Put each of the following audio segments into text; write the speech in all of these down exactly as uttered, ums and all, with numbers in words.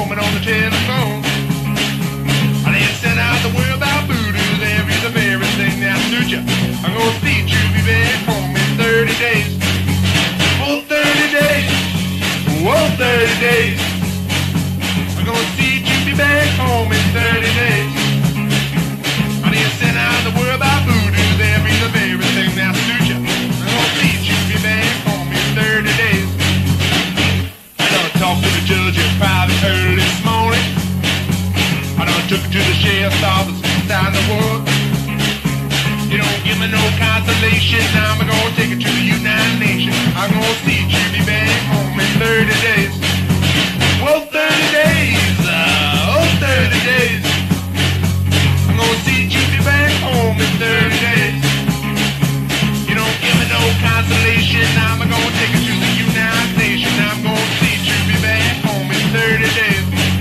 woman on the telephone. I didn't send out the word about voodoo. There is a very thing that suits you. I'm gonna see you be back home in thirty days. Oh, thirty days. Oh, thirty days. I'm gonna see you be back home in thirty days. I didn't send out the word about voodoo. There is a very thing that suits you. I'm gonna see you be back home in thirty days. I done talked to the judge in private early this morning. I done took her to the sheriff's office inside the world. You don't give me no consolation. Now I'm gonna take her to the United Nations. I'm gonna see you be back home in thirty days. Well, thirty days. Uh, oh, thirty days. I'm gonna see you be back home in thirty days. You don't give me no consolation. Now I'm gonna take her to the United Nations. I'm gonna see you be back home in thirty days.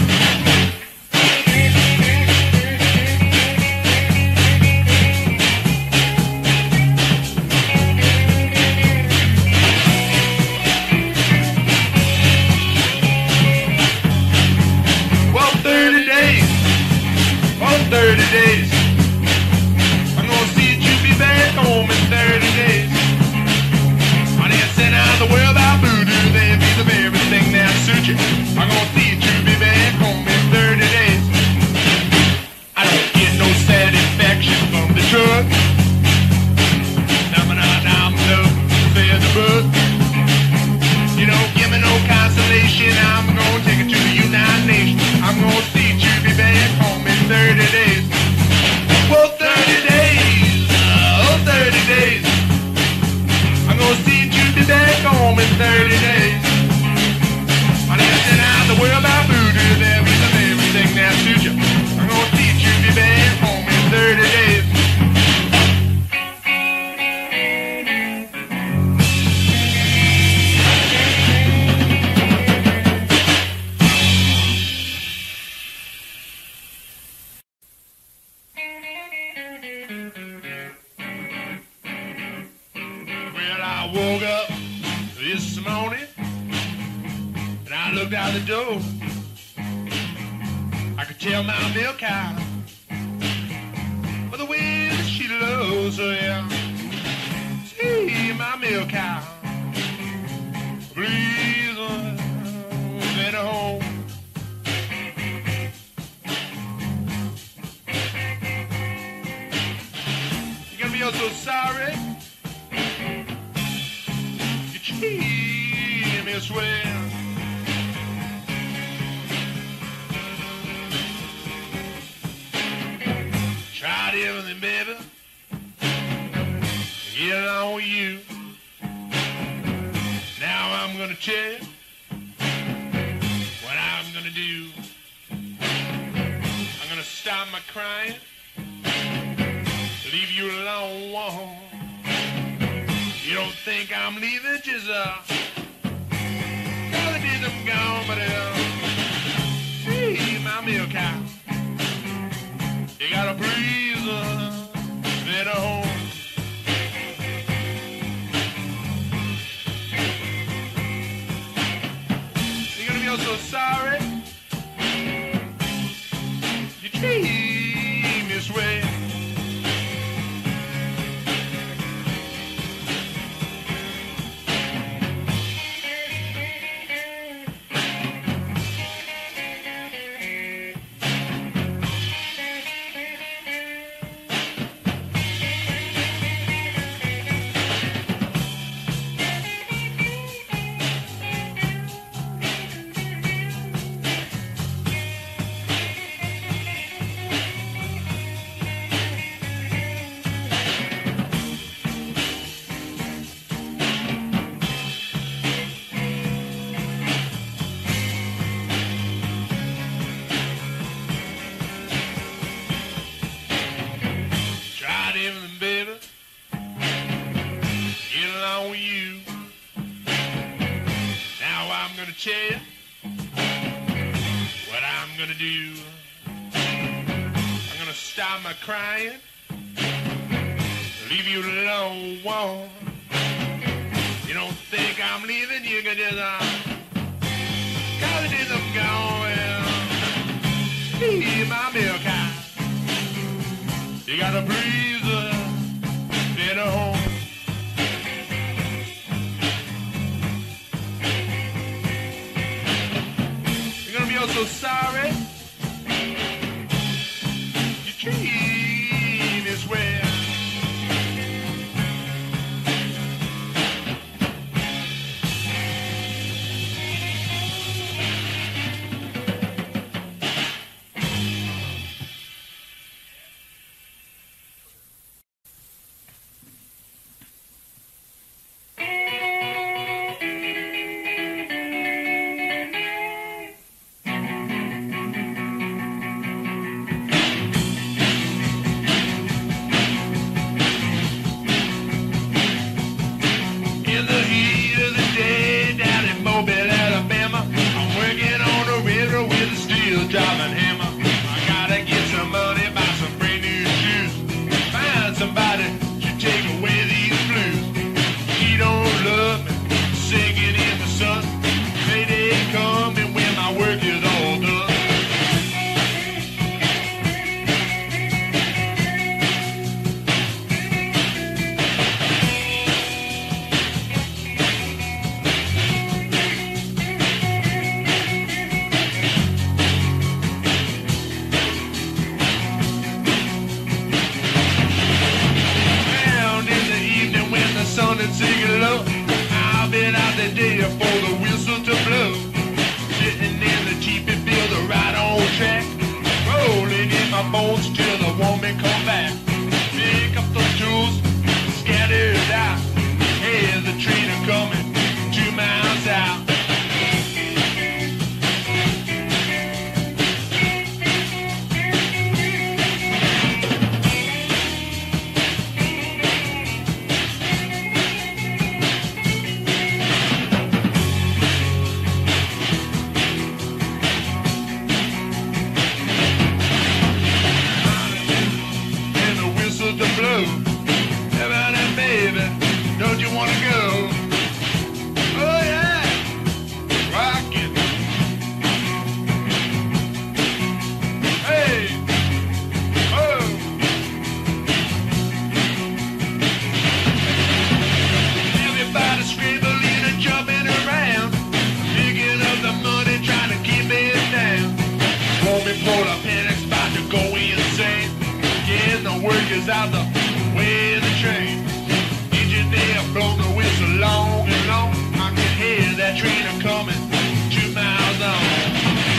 thirty days. I'm gonna see you be back home in thirty days. I didn't send out the word about voodoo. There be the very thing that suits you. I'm gonna see you be back home in thirty days. I don't get no satisfaction from the drug. Now, now, now, no, said the book. You don't give me no consolation. I'm gonna take it to the United Nations. I'm gonna see you be back home in thirty days. Well, thirty days. Uh, oh, thirty days. I'm gonna see you be back home in thirty days. I didn't send out the word about voodoo. There is everything that suits you. I'm gonna see you be back home in thirty days. I woke up this morning and I looked out the door. I could tell my milk cow by the way that she loves her. Yeah. See my milk cow, please at home. You're gonna be oh so sorry. Hear me swear. Tried everything, baby, to get along with you. Now I'm gonna tell you what I'm gonna do. I'm gonna stop my crying, leave you alone. You don't think I'm leaving, just uh, golly days I'm gone, but uh, see my milk cow, you got a breeze uh, at home. You're gonna be oh so sorry. You treat me this way. Everything, baby, get along with you. Now I'm gonna tell you what I'm gonna do. I'm gonna stop my crying, leave you alone. You don't think I'm leaving, you can just uh, call it as I'm going. my milk high. You gotta breathe the dinner home. You're gonna be oh so sorry. You treat this way. Driving hammer. I gotta get some money, buy some brand new shoes. Find somebody to take away these blues. She don't love me, singing in the sun. Payday coming when my work is all done. Sun and singing low. I've been out the day for the whistle to blow. Sitting in the Jeep and feel the right on track. Rolling in my bones till the woman come back. Pick up the tools, scatter it out. Hey, the train are coming two miles out. Don't you wanna go? Oh yeah, rock it. Hey, oh. Everybody scribbling and jumping around, picking up the money, trying to keep it down. Won't be pulled up, panics about to go insane. Getting the workers out the way of the train. They have blown the whistle long and long. I can hear that train a coming two miles on.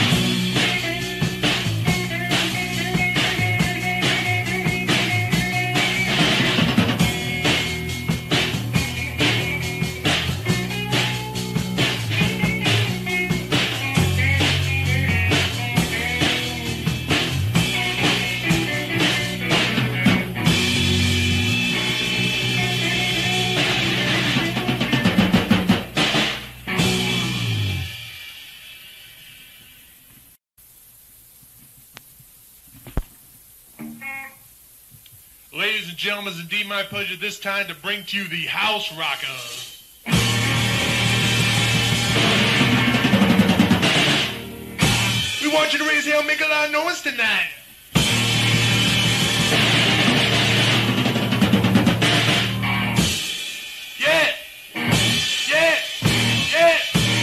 Ladies and gentlemen, it's indeed my pleasure this time to bring to you the House Rockers. We want you to raise hell, make a lot of noise tonight. Yeah! Yeah! Yeah!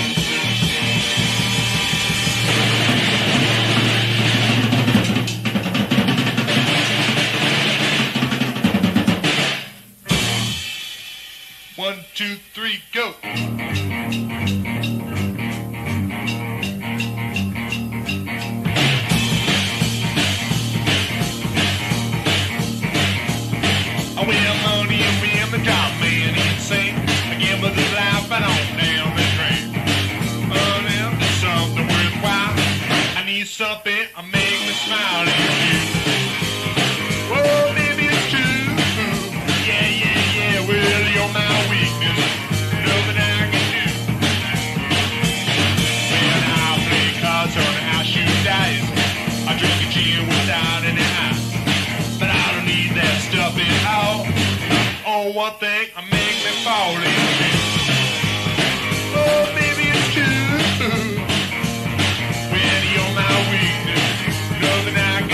One, two, three, go. We have money and we have the job, man, insane. I give us this life and on down the train. Oh, now there's something worthwhile. I need something to make me smile and you. Whoa, maybe it's true. Yeah, yeah, yeah, well, you're my weakness. Nothing I can do. When I play cards or I shoot dice, I drink a gin without any ice. But I don't need that stuff at all. Oh, one thing, I make me fall in love. Oh, baby, it's true. When you're my weakness, nothing I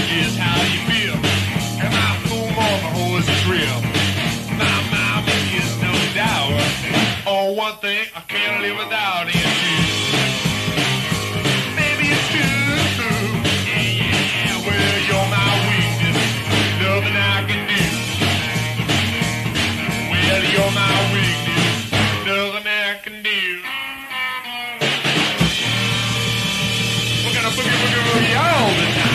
just how you feel. And my fool mama always a thrill. My mama is no doubt. Oh, one thing I can't live without is you. Baby, it's true. Yeah, yeah, yeah. Well, you're my weakness. Nothing I can do. Well, you're my weakness. Nothing I can do. We're gonna boogie boogie boogie all the time.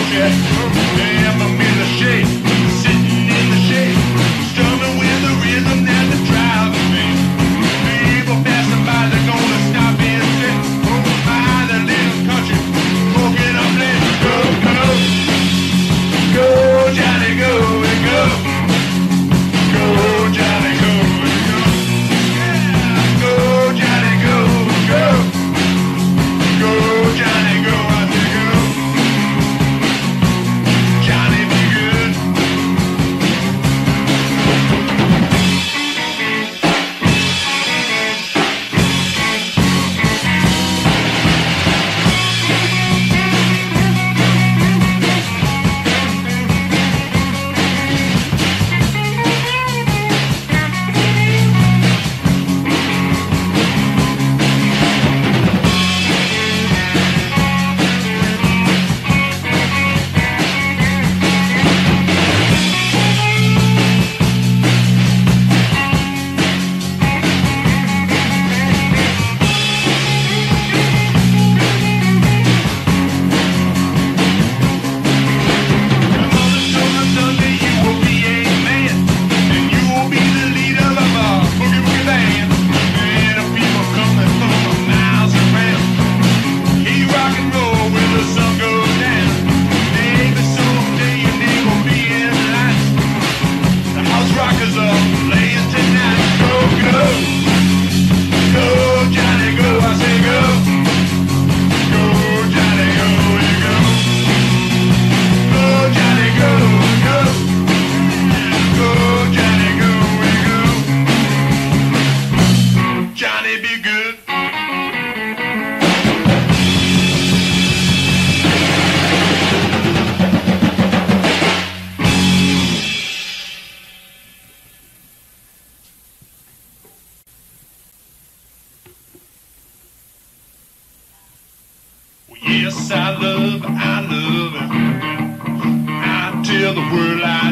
Yes, I love, I love it. I tell the world I